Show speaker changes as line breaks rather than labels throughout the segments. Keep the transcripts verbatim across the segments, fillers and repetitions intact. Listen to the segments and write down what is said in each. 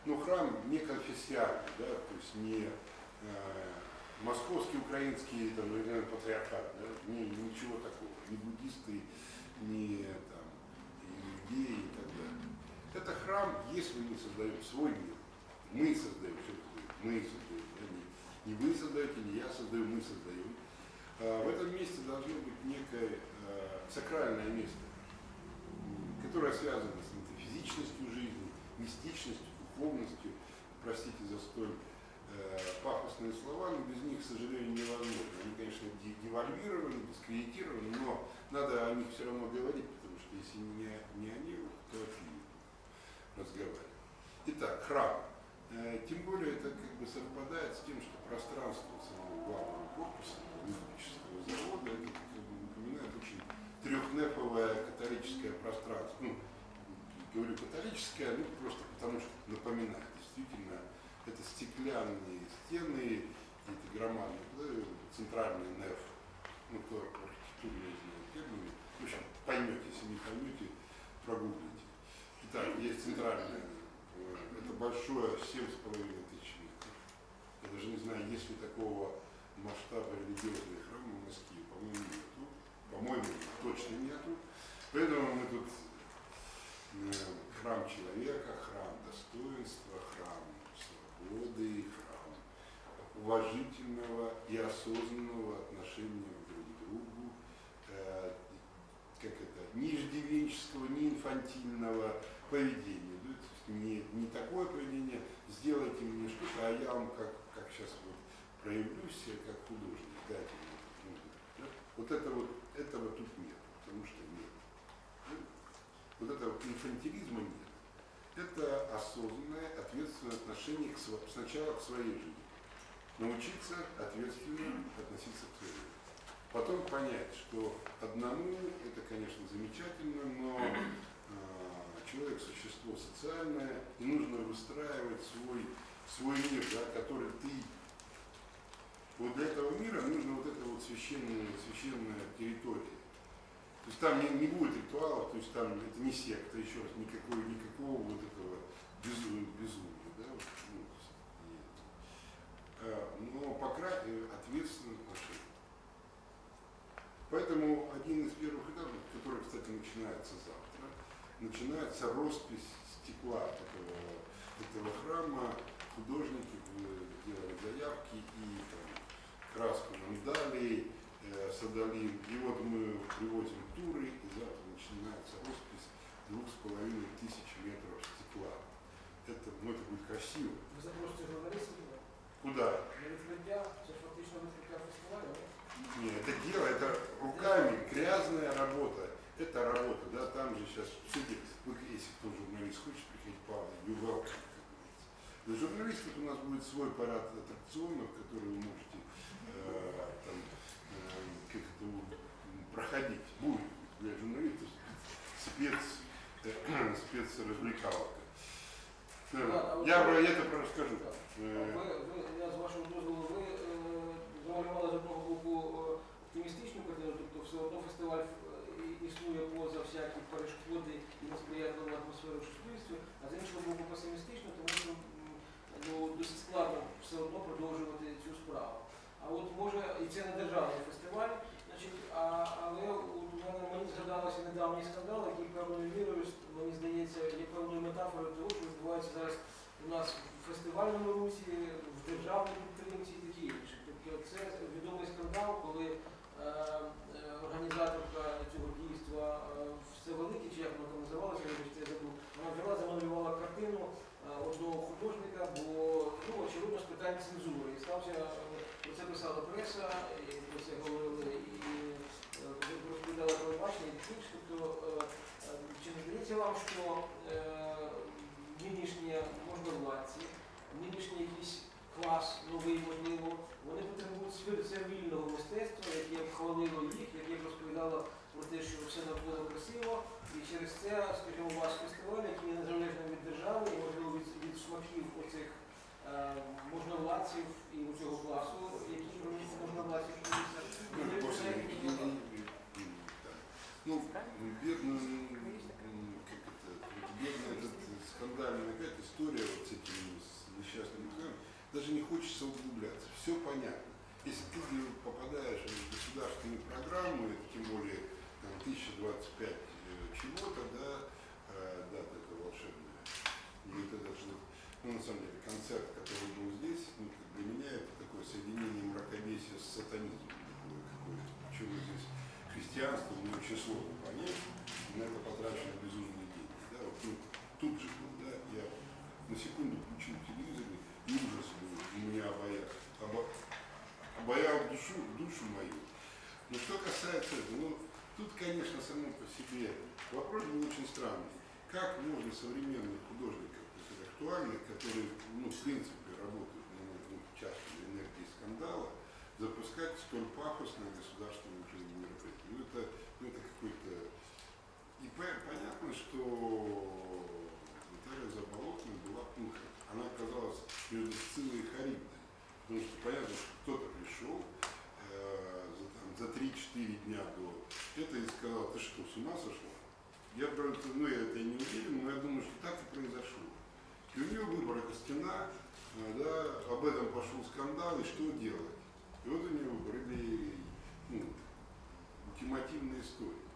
ну, храм не конфессиональный, да, то есть не э, московский, украинский, там, наверное, патриархат, да, не, ничего такого, ни буддисты, ни там, иудеи и так далее. Это храм, если мы создаем свой мир, мы создаем, все мы создаем, да, не, не вы создаете, не я создаю, мы создаем. А в этом месте должно быть некое э, сакральное место, которое связано с метафизичностью жизни, мистичностью, духовностью. Простите за столь э, пафосные слова, но без них, к сожалению, невозможно. Они, конечно, девальвированы, дискредитированы, но надо о них все равно говорить, потому что если не, не они, то отли разговаривать. Итак, храм. Э, тем более это как бы совпадает с тем, что пространство самого главного корпуса Литовического завода, это, как бы, напоминает очень трехнефовое католическое пространство. Ну, говорю католическое, ну просто потому что напоминает. Действительно, это стеклянные стены, какие-то громадные, да, центральный неф, ну кто архитектурно знает термины, в общем, поймете, если не поймете, прогуглите. Итак, есть центральное, это большое, семь с половиной тысяч метров. Я даже не знаю, есть ли такого масштаба религиозных храмов в Москве, по-моему, нету. По-моему, точно нету. Поэтому мы тут э, храм человека, храм достоинства, храм свободы, храм уважительного и осознанного отношения друг к другу, э, как это, ни иждивенческого, ни инфантильного поведения. Да? То есть не, не такое поведение, сделайте мне что-то, а я вам, как, как сейчас вот проявлю себя как художник, дайте мне. Да? Вот, это вот этого тут нет, потому что нет. Да? Вот этого инфантилизма нет. Это осознанное, ответственное отношение к, сначала к своей жизни. Научиться ответственно относиться к своей жизни. Потом понять, что одному это, конечно, замечательно, но э, человек существо социальное, и нужно выстраивать свой, свой мир, да, который ты. Вот для этого мира нужна вот эта вот священная, священная территория. То есть там не, не будет ритуалов, то есть там это не секта, еще раз, никакого, никакого вот этого безумия, безумия, да, вот, ну, и, а, но по крайней мере ответственное отношение. Поэтому один из первых этапов, который, кстати, начинается завтра, начинается роспись стекла этого, этого храма. Художники делали заявки и там, краску нам дали, э, садолин. И вот мы привозим туры, и завтра начинается роспись двух с половиной тысяч метров стекла. Это, ну, это будет красиво.
Вы запросите журналистов туда?
Куда?
На відкриття, це фактично відкриття фестивалю, да?
Нет, это дело, это руками, грязная работа. Это работа, да, там же сейчас, кстати, вы, если кто журналист хочет приходить, Павел, you welcome, как говорится. Для журналистов у нас будет свой парад аттракционов, которые вы можете э, там, э, как это, проходить. Будет для журналистов спец, э, спецразвлекаловка. Да, я про это расскажу.
Ви, ви, я з вашого дозволу, ви е, замалювали з одного боку оптимістичну картину, тобто все одно фестиваль існує поза всякі перешкоди і несприятливу атмосферу в суспільстві, а з іншого боку песимістично, тому що ну, досить складно все одно продовжувати цю справу. А от може, і це не державний фестиваль, значить, а, але от у мене мені згадалося недавній скандал, який певною мірою, мені здається, є певною метафорою того, що відбувається зараз у нас в фестивальному русі, в державній підтримці і таке інше. Тобто це відомий скандал, коли е, е, організаторка цього дійства е, Всевеликий, чи як вона там називалася, я забув, вона взяла, замалювала картину е, одного художника, бо, ну, очевидно, з питань цензури. І стався, про це писала преса, і про це говорили, і е, розповідала телебачення, і таке інше. Тобто, е, е, чи не здається вам, що е, нинішні можновладці, нинішній якийсь клас новий, можливо, вони потребують сервільного мистецтва, яке б хвалило їх, яке б розповідало про те, що все навколо красиво, і через це, скажімо, ваш фестиваль, який є незалежним від держави, і, можливо, від, від смаків оцих е, можновладців і у цього класу, які можновладців місця.
Ну, бедная, как это, бедная хочется углубляться. Все понятно. Если ты попадаешь в государственную программу, это тем более там, тысяча двадцать пять чего-то, да, э, дата это волшебная. И вот этот вот, ну, на самом деле, концерт, который был здесь, ну, для меня это такое соединение мракобесия с сатанизмом. Какое-то. Почему здесь христианство, мне очень сложно понять, на это потрачены безумные деньги. Да? Вот, ну, тут же был, да, я на секунду включил телевизор, и ужас был, у меня обаял, обо, обаял душу, душу мою. Но что касается этого, ну, тут, конечно, само по себе вопрос был очень странный. Как можно современных художников, актуальных, которые, ну, в принципе, работают ну, часто в энергии скандала, запускать столь пафосное государственное мероприятие? Ну, это, ну, это какой-то... И понятно, что Наталья Заболотная была пунктом. Она оказалась между Сциллой и Харибдой. Потому что понятно, что кто-то пришел э, за, там, за три-четыре дня до этого и сказал: ты что, с ума сошла? Я, правда, ну, я это не уверен, но я думаю, что так и произошло. И у нее выбор это стена, да, об этом пошел скандал, и что делать? И вот у нее выбор, или, ну, ультимативная история.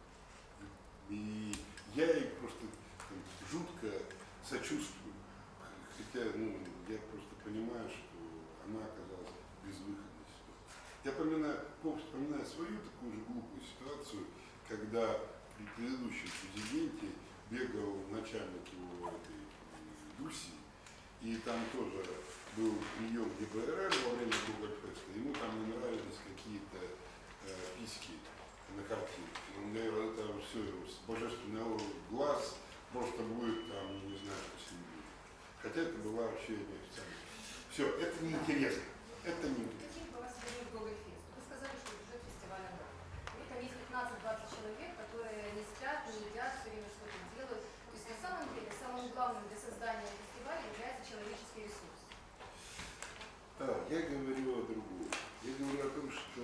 И я ей просто там, жутко сочувствую. Хотя, ну, я просто понимаю, что она оказалась в безвыходной ситуации. Я поминаю, вспоминаю свою такую же глупую ситуацию, когда при предыдущем президенте бегал начальник его этой Дуси, и там тоже был прием гэ бэ эр эр во время Google-феста, ему там не нравились какие-то э, письки на картине. Он говорил, это все, божественный глаз просто будет там, не знаю, что с ним будет. Хотя это была вообще неофициально. Все, это неинтересно. Это неинтересно.
Каким бы вас ввели в Гоголь-фест? Вы сказали, что бюджет фестиваля ноль. И там есть пятнадцать-двадцать человек, которые не спят, не едят, все время что-то делают. То есть на самом деле самым главным для создания фестиваля является человеческий ресурс.
Да, я говорю о другом. Я говорю о том, что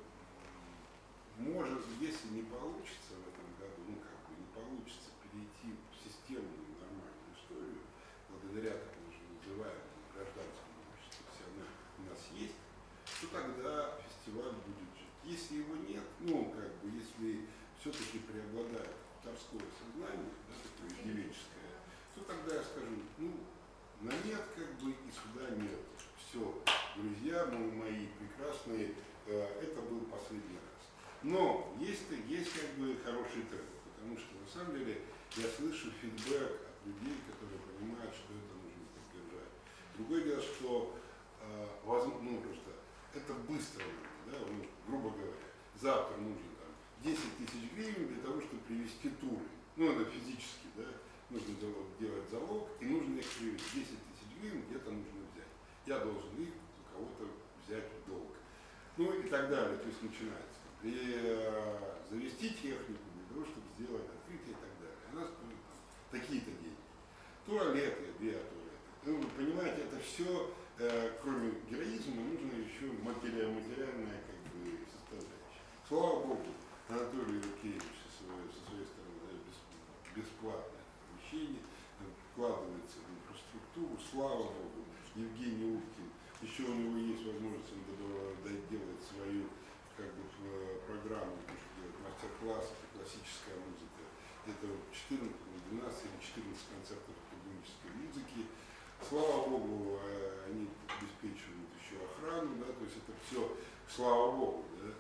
может, если не получится в этом году, ну как бы не получится перейти в системную нормальную историю, благодаря такому же называемому гражданскому обществу, если оно у нас есть, то тогда фестиваль будет жить. Если его нет, ну как бы, если все-таки преобладает авторское сознание, да, такое идиллическое, то тогда я скажу, ну, на нет как бы и сюда нет. Все, друзья мои прекрасные, это был последний раз. Но есть, есть как бы хороший тренд, потому что на самом деле я слышу фидбэк от людей, которые понимают, что это нужно поддержать. Другое дело, что э, возможно, ну, просто это быстро, да, ну, грубо говоря, завтра нужно там десять тысяч гривен для того, чтобы привести туры. Ну, это физически, да, нужно делать залог, и нужно их привести. десять тысяч гривен где-то нужно взять. Я должен их у кого-то взять в долг. Ну и так далее, то есть начинается. И э, завести технику для того, чтобы сделать открытие и так далее. У нас ну, такие-то деньги. Туалеты, биотуалеты. Ну, вы понимаете, это все, э, кроме героизма, нужно еще материальная, материальная как бы, составляющая. Слава Богу, Анатолий Лукевич со своей, со своей стороны дает бесплатное помещение, вкладывается в инфраструктуру. Слава Богу, Евгений Уткин. Еще у него есть возможность, он делает свою как бы программу, мастер-класс, это классическая музыка. Это четырнадцать, двенадцать или четырнадцать концертов академической музыки. Слава Богу, они обеспечивают еще охрану, да, то есть это все, слава Богу, да.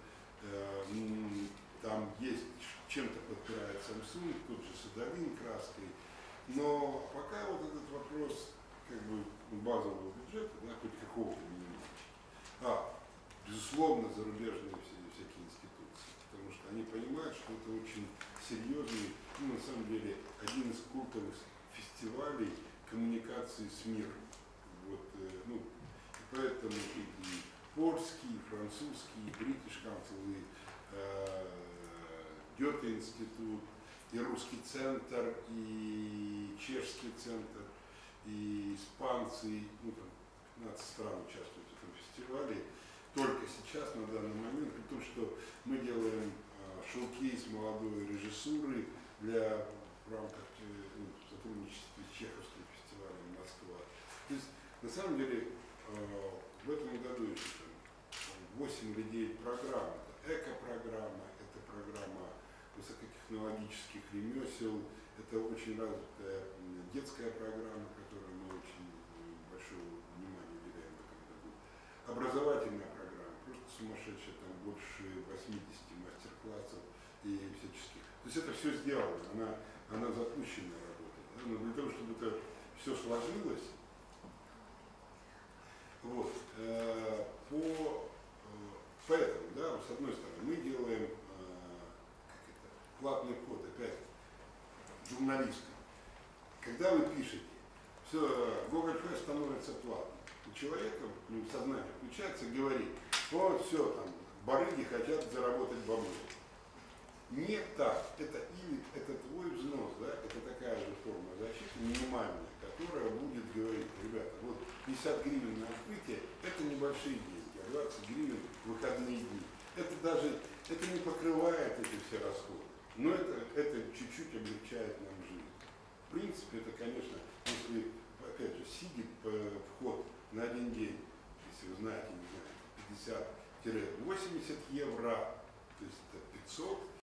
Там есть, чем-то подпирает Samsung, тот же Садовин краской. Но пока вот этот вопрос как бы базового бюджета, да, хоть какого-то минимума. А, безусловно, зарубежные все, всякие институции, потому что они понимают, что это очень серьезный, ну, на самом деле, один из культовых фестивалей коммуникации с миром. Вот, э, ну, и поэтому и польский, и французский, и British Council, и э, Гёте-институт, и русский центр, и чешский центр, и испанцы, ну, там пятнадцать стран участвуют в этом фестивале. Только сейчас, на данный момент, при том, что мы делаем э, шоу-кейс молодой режиссуры для, в рамках э, ну, сотрудничества с Чеховским фестивалем Москва. То есть, на самом деле, э, В этом году еще восемь или девять программ. Это эко-программа, это программа высокотехнологических ремесел, это очень развитая детская программа, которой мы очень большое внимание уделяем в этом году. Образовательная программа, просто сумасшедшая, там больше восьмидесяти мастер-классов и всяческих. То есть это все сделано, она, она запущенная работа. Да? Но для того, чтобы это все сложилось, вот, э, по, э, поэтому, да, с одной стороны, мы делаем э, как это, платный вход, опять, журналистам. Когда вы пишете, все, Google Фест становится платным, у человека ну, сознание включается и говорит, вот все, там, барыги хотят заработать бабло. Не так, это или это твой взнос, да, это такая же форма защиты минимальная, которая будет говорить, ребята, вот пятьдесят гривен на открытие, это небольшие деньги, а двадцать гривен в выходные дни. Это даже, это не покрывает эти все расходы, но это, это чуть-чуть облегчает нам жизнь. В принципе, это, конечно, если, опять же, сидит вход на один день, если вы знаете, не знаю, пятьдесят-восемьдесят евро, то есть это пятьсот